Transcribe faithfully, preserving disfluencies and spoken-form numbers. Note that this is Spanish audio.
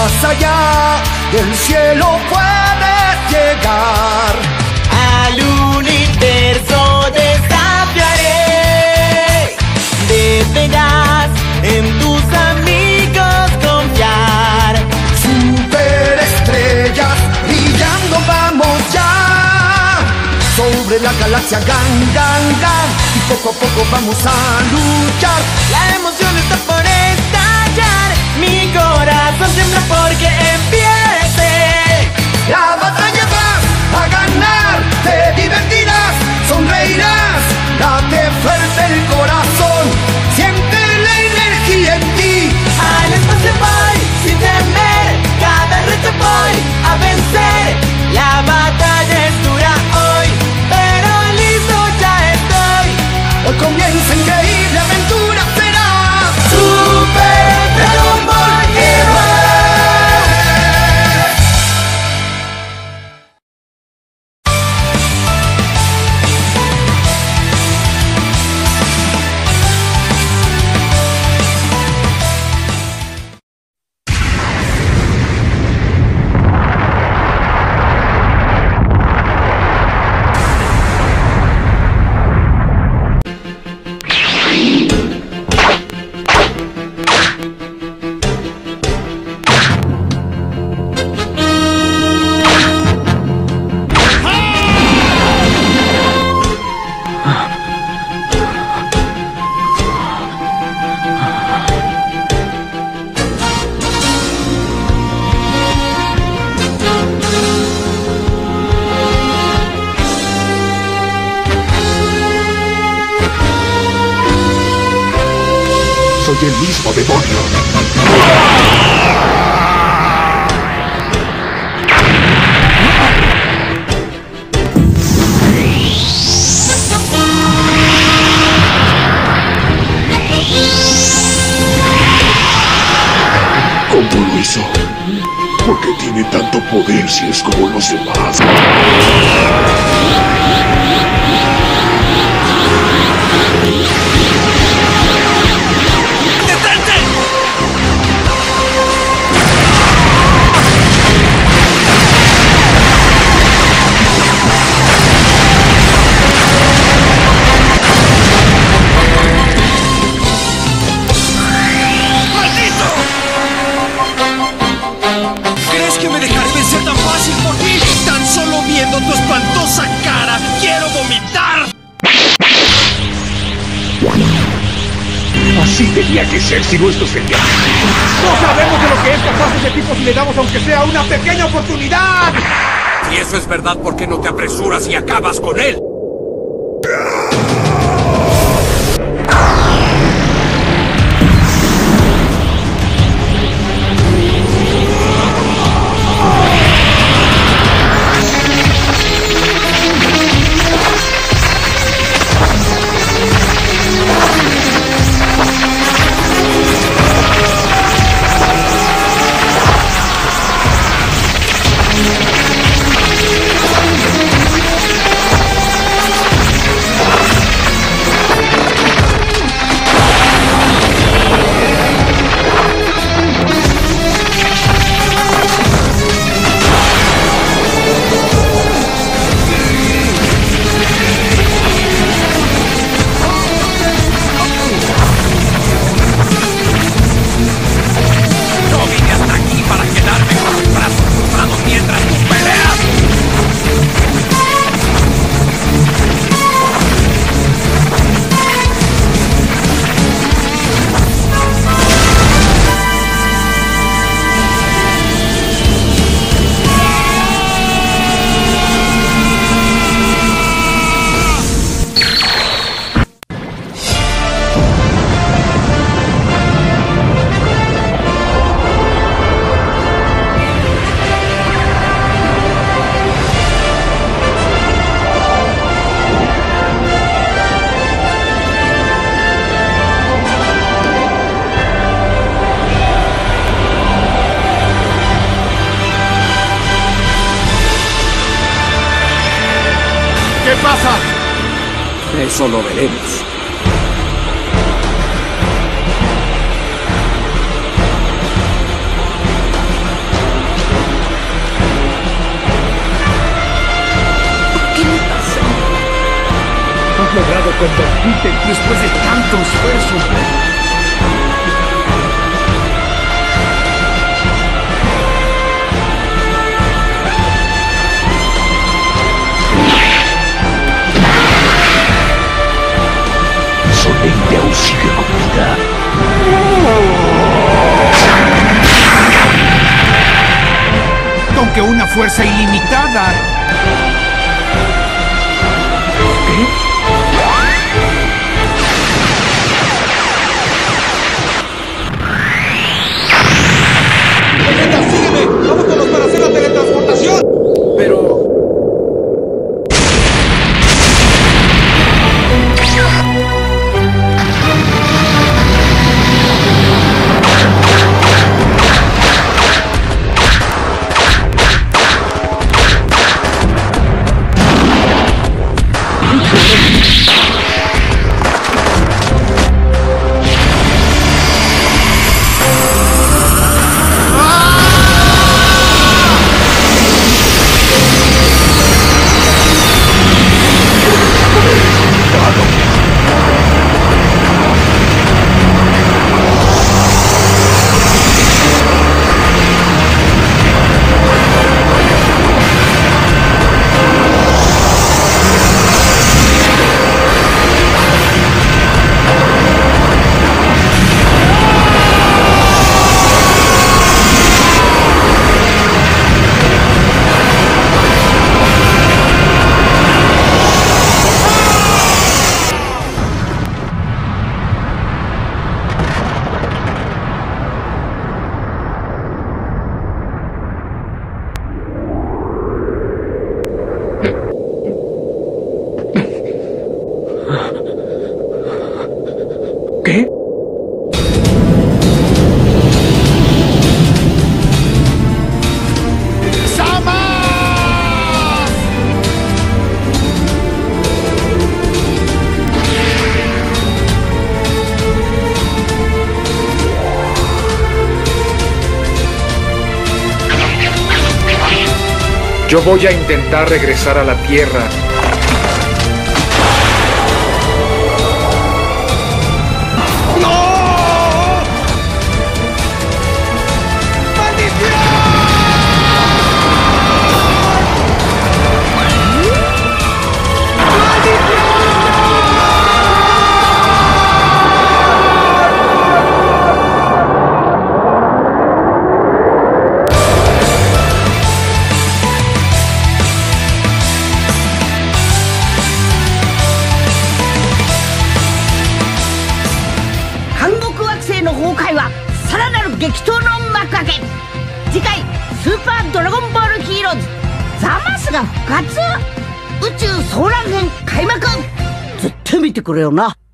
más allá del cielo puedes llegar. Al universo desafiaré, deberás en tus amigos confiar. Superestrellas brillando vamos ya, sobre la galaxia gan, gan, gan, y poco a poco vamos a luchar. La emoción está por estallar, mi corazón siembra porque empiece. La batalla vas a ganar, te divertirás, sonreirás, date fuerte el corazón, siente la energía en ti. Al espacio voy, sin temer, cada reto voy a vencer. La batalla es dura hoy, pero listo ya estoy. Hoy comienza increíble aventura, será Super Dragon Ball Heroes. Soy el mismo demonio. ¿Cómo lo hizo? ¿Por qué tiene tanto poder si es como los demás? ¿Crees que me dejaré vencer tan fácil por ti? Tan solo viendo tu espantosa cara, quiero vomitar. Así tenía que ser si no esto sería. No sabemos de lo que es capaz ese tipo si le damos aunque sea una pequeña oportunidad. Si eso es verdad, ¿por qué no te apresuras y acabas con él? ¿Qué pasa? Eso lo veremos. convertirte después de tanto esfuerzo. Soleil aún sigue con vida. Aunque una fuerza ilimitada. ¿Qué? ¡Vegeta, sígueme! ¡Vámonos para hacer la teletransportación! Pero... ¿Qué? Yo voy a intentar regresar a la Tierra. 宇宙総乱編開幕。絶対見てくれよな。